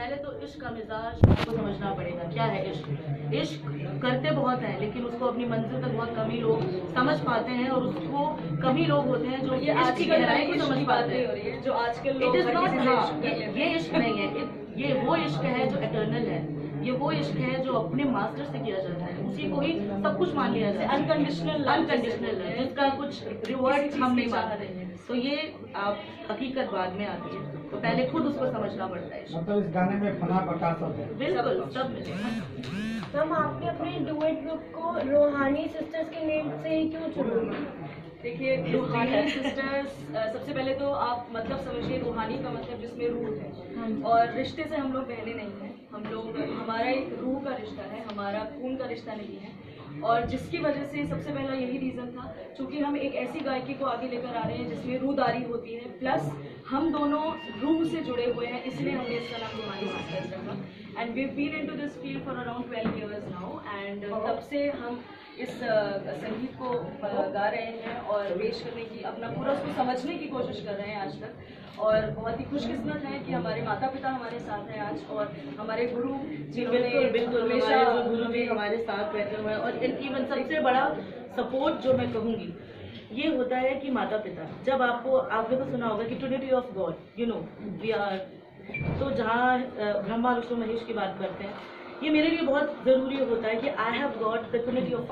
पहले तो इश्क का मिजाज को समझना पड़ेगा। क्या है इश्क? इश्क करते बहुत हैं, लेकिन उसको अपनी मंजिल तक बहुत कम ही लोग समझ पाते हैं, और उसको कम ही लोग होते हैं जो ये इश्क की गहराई को समझ पाते हैं। जो आजकल इट इज नॉट, ये इश्क नहीं है, ये वो इश्क है जो एटर्नल है। ये वो इश्क है जो अपने मास्टर से किया जाता है, उसी को ही सब कुछ मान लिया जाता है। अनकंडीशनल है, जिसका कुछ रिवॉर्ड हम नहीं मानते हैं। तो ये आप हकीकत बाद में आती है, तो पहले खुद उसको समझना पड़ता है। मतलब इस गाने में फना बका सब है। बिल्कुल सब मिलेगा। हम आपने अपने डुएट ग्रुप को रूहानी सिस्टर्स के नेम से ही क्यों चुना? देखिए, रूहानी सिस्टर्स, सबसे पहले तो आप मतलब समझिए, रूहानी का मतलब जिसमें रूह है, और रिश्ते से हम लोग बहने नहीं हैं। हम लोग, हमारा एक रूह का रिश्ता है, हमारा खून का रिश्ता नहीं है। और जिसकी वजह से सबसे पहला यही रीज़न था, क्योंकि हम एक ऐसी गायकी को आगे लेकर आ रहे हैं जिसमें रूहदारी होती है, प्लस हम दोनों रूह से जुड़े हुए हैं, इसलिए हमने इसका नाम रूहानी सिस्टर्स रखा। And we have been into this field for around 12 years now, and तब से हम इस संगीत को गा रहे हैं और पेश करने की, अपना पूरा उसको समझने की कोशिश कर रहे हैं आज तक। और बहुत ही खुशकिस्मत है कि हमारे माता पिता हमारे साथ हैं आज, और हमारे गुरु जिन्होंने बिल्कुल हमेशा गुरु भी हमारे साथ बैठे हुए हैं। और इवन सबसे बड़ा सपोर्ट जो मैं कहूँगी ये होता है कि माता पिता, जब आपने तो सुना होगा कि trinity of God, you know we are, तो जहाँ ब्रह्मा विष्णु महेश की बात करते हैं, ये मेरे लिए बहुत ज़रूरी होता है कि I have got the trinity of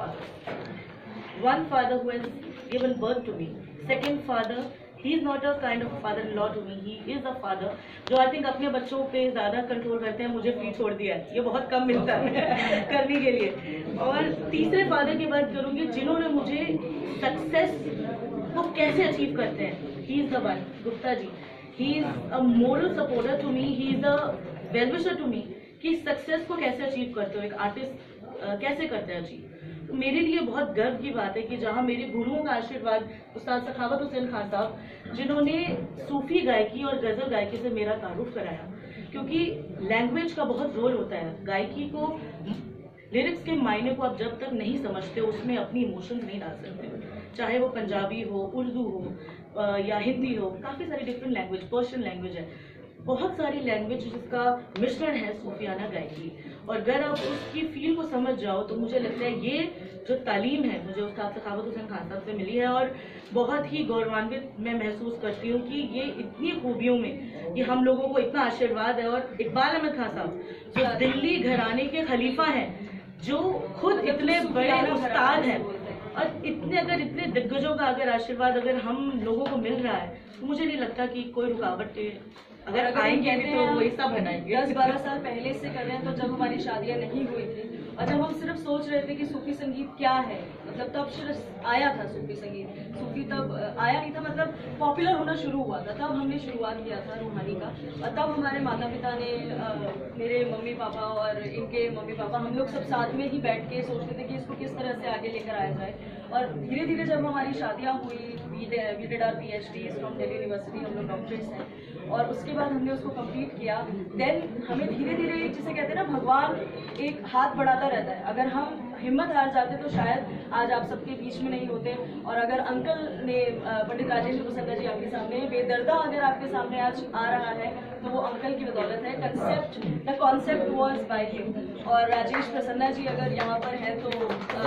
father. One father who has given birth to me, second father, he is not a kind of father in law to me, he is a father जो I think अपने बच्चों पे ज़्यादा control करते हैं। मुझे free छोड़ दिया है, ये बहुत कम मिलता है करने के लिए। और तीसरे फादर की बात करूँगी जिन्होंने मुझे सक्सेस को कैसे अचीव करते हैं, he is the one, Gupta ji. He is a moral supporter to me, he is a well wisher to me, कि सक्सेस को कैसे अचीव करते हो, एक आर्टिस्ट कैसे करते हैं अचीव। तो मेरे लिए बहुत गर्व की बात है कि जहाँ मेरे गुरुओं का आशीर्वाद, उस्ताद सखावत हुसैन खान साहब जिन्होंने सूफी गायकी और गज़ल गायकी से मेरा तारुफ कराया, क्योंकि लैंग्वेज का बहुत रोल होता है। गायकी को, लिरिक्स के मायने को आप जब तक नहीं समझते उसमें अपनी इमोशंस नहीं डाल सकते, चाहे वो पंजाबी हो, उर्दू हो या हिंदी हो, काफ़ी सारी डिफरेंट लैंग्वेज, पर्शियन लैंग्वेज है, बहुत सारी लैंग्वेज जिसका मिश्रण है सूफियाना गायकी। और अगर आप उसकी फील को समझ जाओ तो मुझे लगता है ये जो तालीम है मुझे उस्ताद सखावत हुसैन खान साहब से मिली है, और बहुत ही गौरवान्वित मैं महसूस करती हूँ कि ये इतनी खूबियों में कि हम लोगों को इतना आशीर्वाद है। और इकबाल अहमद खान साहब जो दिल्ली घराने के खलीफा हैं, जो खुद इतने बड़े उस्ताद हैं, और इतने दिग्गजों का अगर आशीर्वाद अगर हम लोगों को मिल रहा है, तो मुझे नहीं लगता कि कोई रुकावट अगर आएंगे भी तो वही सब बनाएंगे। 10-12 साल पहले से कर रहे हैं, तो जब हमारी शादियां नहीं हुई थी और जब हम सिर्फ सोच रहे थे कि सूफी संगीत क्या है, मतलब तब सिर्फ आया था सूफी संगीत, सूफी तब आया नहीं था, मतलब पॉपुलर होना शुरू हुआ था, तब हमने शुरुआत किया था रूहानी का। और तब हमारे माता पिता ने, मेरे मम्मी पापा और इनके मम्मी पापा, हम लोग सब साथ में ही बैठ के सोचते थे कि इसको किस तरह से आगे लेकर आया जाए। और धीरे धीरे जब हमारी शादियाँ हुई, we did our PhDs from Delhi university, हम लोग डॉक्टर्स हैं, और उसके बाद हमने उसको कंप्लीट किया। देन हमें धीरे धीरे, जिसे कहते हैं ना, भगवान एक हाथ बढ़ाता रहता है। अगर हम हिम्मत हार जाते तो शायद आज आप सबके बीच में नहीं होते। और अगर अंकल ने, पंडित राजेंद्र प्रसन्ना जी आपके सामने, बेदर्दा अगर आपके सामने आज आ रहा है तो वो अंकल की बदौलत है। The concept was by him. और राजेश प्रसन्ना जी अगर यहाँ पर हैं तो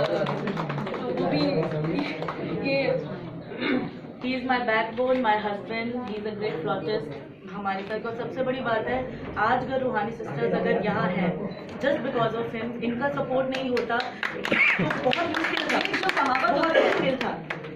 वो भी ये He is my backbone, my husband, he is a great flautist हमारे साथ। और सबसे बड़ी बात है, आज अगर रूहानी सिस्टर्स अगर यहाँ है जस्ट बिकॉज ऑफ हिम, इनका सपोर्ट नहीं होता तो बहुत मुश्किल था, जो कहावत बहुत मुश्किल था।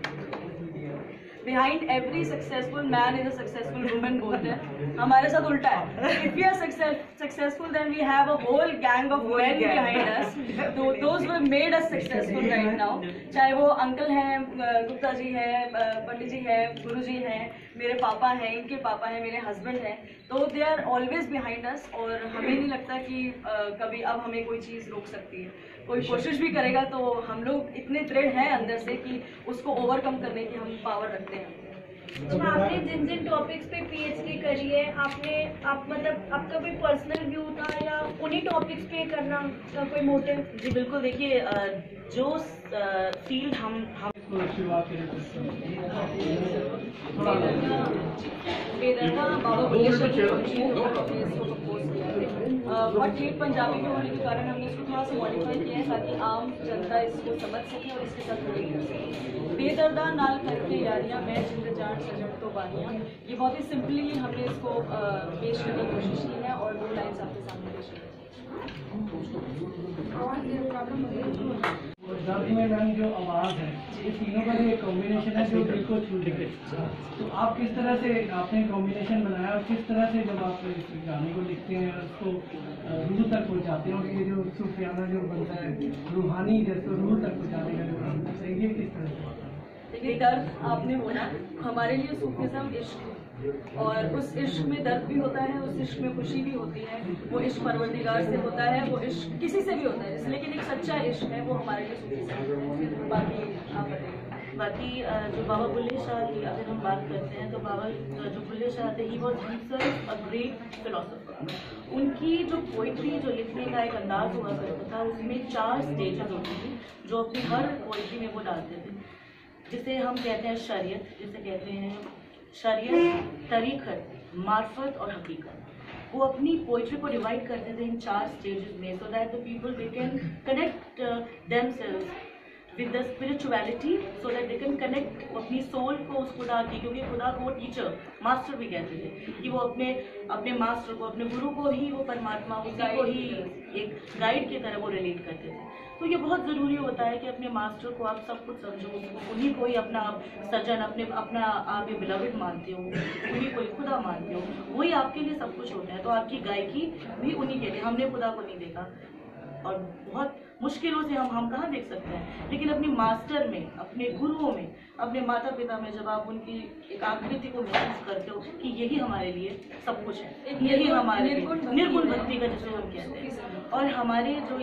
Behind every successful man is a successful woman बोलते हैं, हमारे साथ उल्टा है। If we are successful then we have a whole gang of men behind us, those who made us successful right now. चाहे वो अंकल हैं, गुप्ता जी हैं, पंडित जी हैं, गुरु जी हैं, मेरे पापा हैं, इनके पापा हैं, मेरे हस्बैंड हैं, तो they are always behind us. और हमें नहीं लगता कि कभी अब हमें कोई चीज़ रोक सकती है। कोई कोशिश भी करेगा तो हम लोग इतने दृढ़ हैं अंदर से कि उसको ओवरकम करने की हम पावर रखते हैं। तो आपने जिन जिन टॉपिक्स पे PhD करी है, आप मतलब आपका कोई पर्सनल व्यू था या उन्हीं टॉपिक्स पे करना का कोई मोटिव? जी बिल्कुल, देखिए जो फील्ड हम बेदर्दा बाबा और ठेठ पंजाबी में होने के कारण हमने इसको थोड़ा सा मॉडिफाई किया है ताकि आम जनता इसको समझ सके और इसके साथ रिलेट कर सके। बेदर्दा नाल करके यारियां मैं जिंद जान सजन तो बानियां, ये बहुत ही सिंपली हमने इसको पेश करने की कोशिश की है और 2 लाइन्स आपके सामने पेश की। दर्द में मैम जो आवाज़ है, ये तीनों का जो एक कॉम्बिनेशन है जो दिल को छू लेते। तो आप किस तरह से आपने कॉम्बिनेशन बनाया और किस तरह से जब आप इस गाने को लिखते हैं और उसको रूह तक पहुँचाते हैं और ये जो सूफियाना जो बनता है रूहानी जैसे रूह तक पहुँचाने का जो काम है, ये किस तरह से होता है? देखिए, दर्द आपने बोला, हमारे लिए सूफिज़्म इश्क है और उस इश्क में दर्द भी होता है, उस इश्क में खुशी भी होती है। वो इश्क परवरदिगार से होता है, वो इश्क किसी से भी होता है, लेकिन एक सच्चा इश्क है, वो हमारे लिए सूफिज़्म है। बाकी आप बताइए। बाकी जो बाबा बुल्ले शाह की अगर हम बात करते हैं तो बाबा जो बुल्ले शाह थे, he was himself a great philosopher. उनकी जो पोइट्री जो लिखने का एक अंदाज हुआ करता था, उसमें 4 स्टेजेस होती थी जो अपनी हर पोइट्री में वो डालते थे, जिसे हम कहते हैं शरीयत, जिसे कहते हैं शरीयत, तरीक़त, मार्फत और हकीकत। वो अपनी पोइट्री को डिवाइड करते थे इन 4 स्टेजेस में, so that the people they can connect themselves with the spirituality, so that they can connect अपनी सोल को उस खुदा की, क्योंकि खुदा को टीचर मास्टर भी कहते थे कि वो अपने मास्टर को, अपने गुरु को ही वो परमात्मा, उसी को ही एक गाइड की तरह वो रिलेट करते थे। तो ये बहुत ज़रूरी होता है कि अपने मास्टर को आप सब कुछ समझो, उन्हीं को ही अपना सजन, अपना आप बिलवेड मानते हो, उन्हीं को ही खुदा मानते हो, वही आपके लिए सब कुछ होता है। तो आपकी गायकी भी उन्हीं के लिए, हमने खुदा को नहीं देखा और बहुत मुश्किलों से हम कहाँ देख सकते हैं, लेकिन अपने मास्टर में, अपने गुरुओं में, अपने माता पिता में जब आप उनकी एक आकृति को महसूस करते हो कि यही हमारे लिए सब कुछ है, यही हमारे निर्गुण भक्ति का जिसे हम कहते हैं। और हमारे जो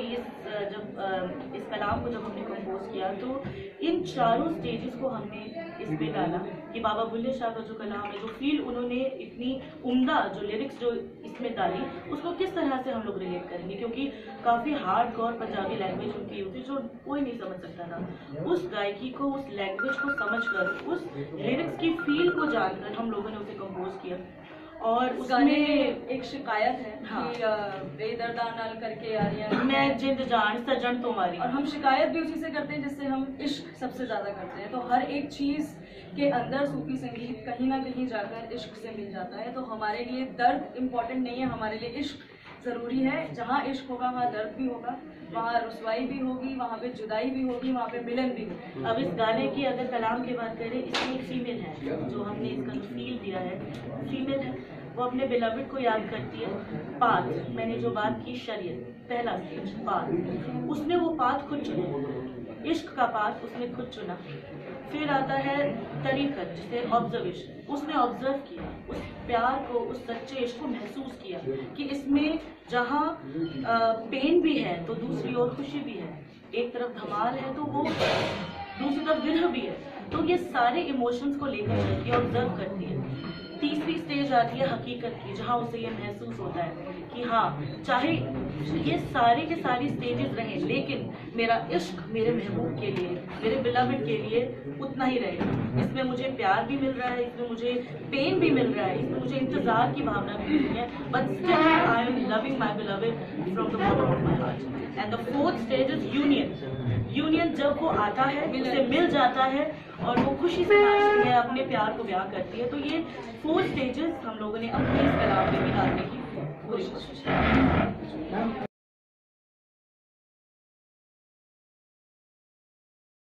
इस कलाम को जब हमने कंपोज किया तो इन 4 स्टेजेस को हमने इसमें डाला कि बाबा बुल्ले शाह का जो कलाम है, जो फील उन्होंने इतनी उम्दा जो लिरिक्स जो इसमें डाली, उसको किस तरह से हम लोग रिलेट करेंगे, क्योंकि काफ़ी हार्ड कोर पंजाबी लैंग्वेज उनकी होती जो कोई नहीं समझ सकता था। उस गायकी को, उस लैंग्वेज को समझकर, उस लिरिक्स की फील को जानकर हम लोगों ने उसे कंपोज किया। और उस गाने उसमें में एक शिकायत है कि बेदर्दा नाल करके यारियां मैं जिंद जान सजन तुम्हारी, और हम शिकायत भी उसी से करते हैं जिससे हम इश्क सबसे ज़्यादा करते हैं। तो हर एक चीज़ के अंदर सूफी संगीत कहीं ना कहीं जाकर इश्क से मिल जाता है। तो हमारे लिए दर्द इम्पोर्टेंट नहीं है, हमारे लिए इश्क ज़रूरी है। जहाँ इश्क होगा वहाँ दर्द भी होगा, वहाँ रुसवाई भी होगी, वहाँ पे जुदाई भी होगी, वहाँ पे मिलन भी होगी। अब इस गाने की अगर कलाम की बात करें, इसमें एक फीमेल है जो हमने इसका जो फील दिया है, फीमेल है, वो अपने बिलवेड को याद करती है। पाथ, मैंने जो बात की शरीयत, पहला स्टेज पाथ, उसने वो पाथ खुद चुना, इश्क का पाथ उसने खुद चुना। फिर आता है तरीक़त, जिसे ऑब्जर्वेशन, उसने ऑब्जर्व किया, उस प्यार को, उस सच्चे इश्क को महसूस किया कि इसमें जहाँ पेन भी है तो दूसरी ओर खुशी भी है, एक तरफ धमाल है तो वो दूसरी तरफ विरह भी है। तो ये सारे इमोशंस को लेकर चलती है, ऑब्जर्व करती है। तीसरी स्टेज आती है हकीकत की, जहाँ उसे ये महसूस होता है कि हाँ, चाहे ये सारे के सारी स्टेजेस रहें, लेकिन मेरा इश्क मेरे महबूब के लिए, मेरे बिलवेड के लिए उतना ही रहेगा। इसमें मुझे प्यार भी मिल रहा है, इसमें मुझे पेन भी मिल रहा है, इसमें मुझे इंतजार की भावना भी मिल रही है, but still I am loving my beloved from the bottom of my heart. And the 4th stage is union. Union जब वो आता है, उसे मिल जाता है और वो खुशी से नाचती है, अपने प्यार को ब्याह करती है। तो ये 4 स्टेजेस हम लोगों ने अपने इस कलाम में भी डालने की कोशिश की।